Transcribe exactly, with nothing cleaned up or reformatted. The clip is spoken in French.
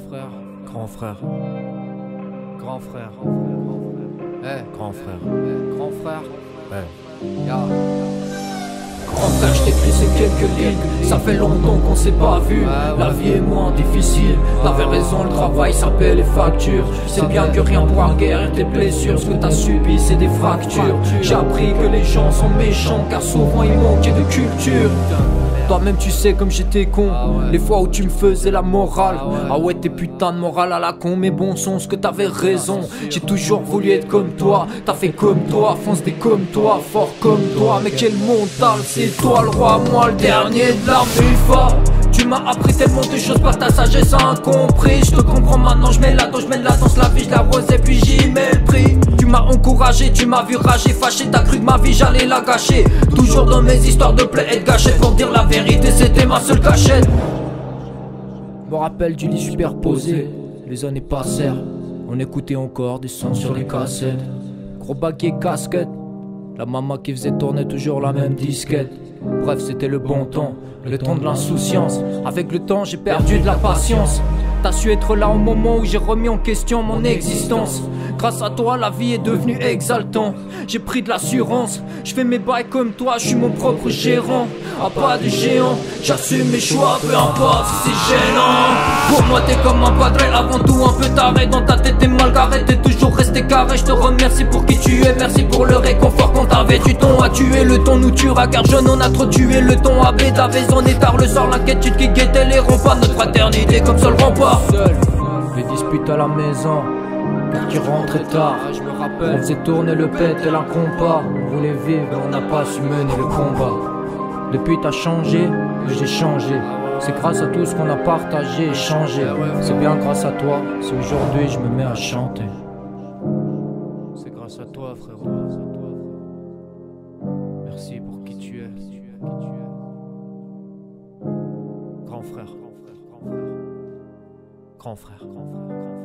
frère, grand frère, grand frère, eh, grand frère, eh, grand frère, eh, ya. Grand frère, je t'écris ces quelques lignes. Ça fait longtemps qu'on s'est pas vu. La vie est moins difficile. T'avais raison, le travail ça paie les factures. C'est bien que rien pourra guérir tes blessures. Ce que t'as subi c'est des fractures. J'ai appris que les gens sont méchants car souvent ils manquaient de culture. Toi-même tu sais comme j'étais con, ah ouais. Les fois où tu me faisais la morale. Ah ouais, ah ouais tes putains de morale à la con. Mais bon son, ce que t'avais raison. J'ai toujours voulu être comme toi. T'as fait comme toi, fonce des comme toi, fort comme toi. Mais quel mental, c'est toi le roi, moi le dernier de la mufa. Tu m'as appris tellement de choses par ta sagesse incomprise. Je te comprends maintenant, je mets la danse, je mets la danse, la vie je la rose et puis j'y mets le prix. Tu m'as encouragé, tu m'as vu rager, fâché, t'as cru que ma vie j'allais la gâcher. Toujours dans mes histoires de plaies et de gâchettes. Pour dire la vérité c'était ma seule cachette. Me rappelle du lit superposé, les années passèrent. On écoutait encore des sons sur les cassettes. Gros baguet casquette, la maman qui faisait tourner toujours la même disquette. Bref c'était le bon temps, le temps de l'insouciance. Avec le temps j'ai perdu de la patience. T'as su être là au moment où j'ai remis en question mon existence. Grâce à toi la vie est devenue exaltante. J'ai pris de l'assurance, je fais mes bails comme toi, je suis mon propre gérant. Ah pas de géant, j'assume mes choix, peu importe si c'est gênant. Pour moi t'es comme un padre, avant tout un peu taré. Dans ta tête t'es mal garé, t'es toujours resté carré. Je te remercie pour qui tu es, merci pour le réconfort qu'on t'avait. Du ton à tuer, le ton nous tuera car jeune on a trop tué. Le ton à baie, t'avais on est tard le soir, l'inquiétude qui guettait les remparts. Notre fraternité comme seul rempart. Seul, les disputes à la maison, car tu rentrais tard. Je me rappelle, on faisait tourner le pet et la compas. On voulait vivre mais on n'a pas su mener le combat. Depuis t'as changé, j'ai changé. C'est grâce à tout ce qu'on a partagé et changé. C'est bien grâce à toi, si aujourd'hui je me mets à chanter. C'est grâce à toi frérot. Merci pour qui tu es. Grand frère, grand frère, grand frère, grand frère, grand frère.